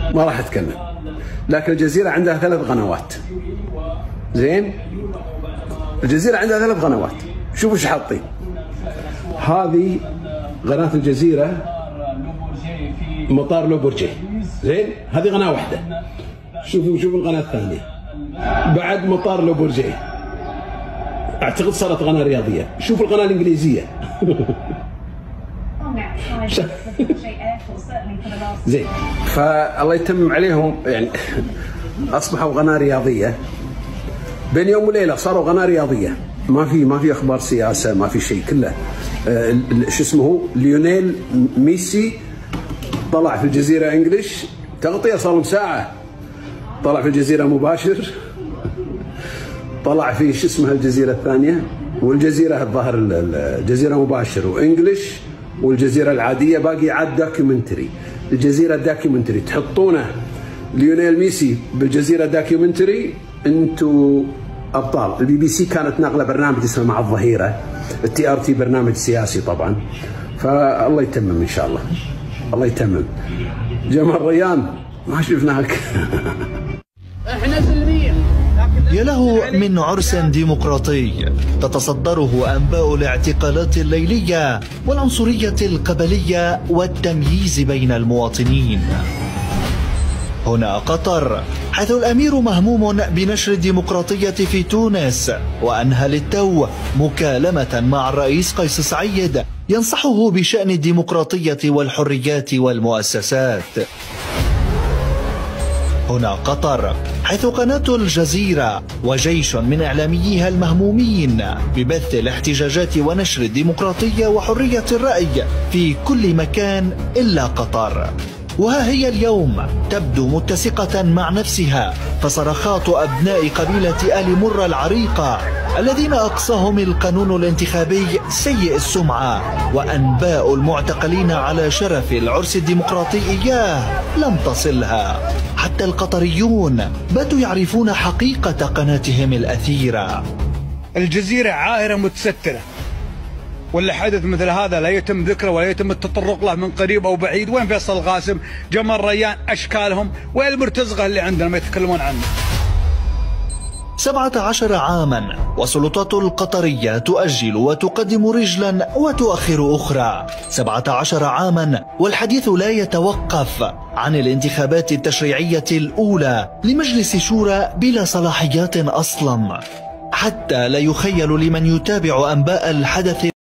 ما راح أتكلم. لكن الجزيرة عندها 3 قنوات. زين؟ الجزيرة عندها 3 قنوات. شوفوا ايش حاطين. هذه قناة الجزيرة مطار لو بورجيه. زين؟ هذه قناة واحدة. شوفوا القناة الثانية. بعد مطار لو بورجيه. اعتقد صارت قناة رياضية. شوفوا القناة الإنجليزية. زين، فالله يتمم عليهم، يعني اصبحوا قناة رياضية. بين يوم وليلة صاروا قناة رياضية. ما في اخبار سياسة، ما في شيء، كله شو اسمه ليونيل ميسي طلع في الجزيرة انجلش تغطية، صار لهم ساعة. طلع في الجزيرة مباشر، طلع في شو اسمها الجزيرة الثانية، والجزيرة الظاهر الجزيرة مباشر وانجلش، والجزيرة العادية باقي عاد دوكيومنتري. الجزيرة دوكيومنتري تحطونه ليونيل ميسي بالجزيرة دوكيومنتري، انتو ابطال. البي بي سي كانت ناقله برنامج اسمه مع الظهيرة، التي ار تي برنامج سياسي طبعا. فالله يتمم ان شاء الله، الله يتمم. جمال ريان ما شفناك. احنا سلمية. يا له من عرس ديمقراطي تتصدره أنباء الاعتقالات الليلية والعنصرية القبلية والتمييز بين المواطنين. هنا قطر، حيث الأمير مهموم بنشر الديمقراطية في تونس، وأنهى للتو مكالمة مع الرئيس قيس سعيد ينصحه بشأن الديمقراطية والحريات والمؤسسات. هنا قطر، حيث قناة الجزيرة وجيش من إعلامييها المهمومين ببث الاحتجاجات ونشر الديمقراطية وحرية الرأي في كل مكان إلا قطر. وها هي اليوم تبدو متسقة مع نفسها، فصرخات أبناء قبيلة آل مرة العريقة الذين أقصاهم القانون الانتخابي سيء السمعة وأنباء المعتقلين على شرف العرس الديمقراطي إياه لم تصلها. حتى القطريون باتوا يعرفون حقيقة قناتهم الأثيرة. الجزيرة عاهرة متسترة، ولا حدث مثل هذا لا يتم ذكره ولا يتم التطرق له من قريب أو بعيد. وين فيصل القاسم، جمال ريان، أشكالهم، وين المرتزقة اللي عندنا ما يتكلمون عنه؟ 17 عاما والسلطات القطرية تؤجل وتقدم رجلا وتؤخر أخرى. 17 عاما والحديث لا يتوقف عن الانتخابات التشريعية الأولى لمجلس شورى بلا صلاحيات أصلا، حتى لا يخيل لمن يتابع أنباء الحدث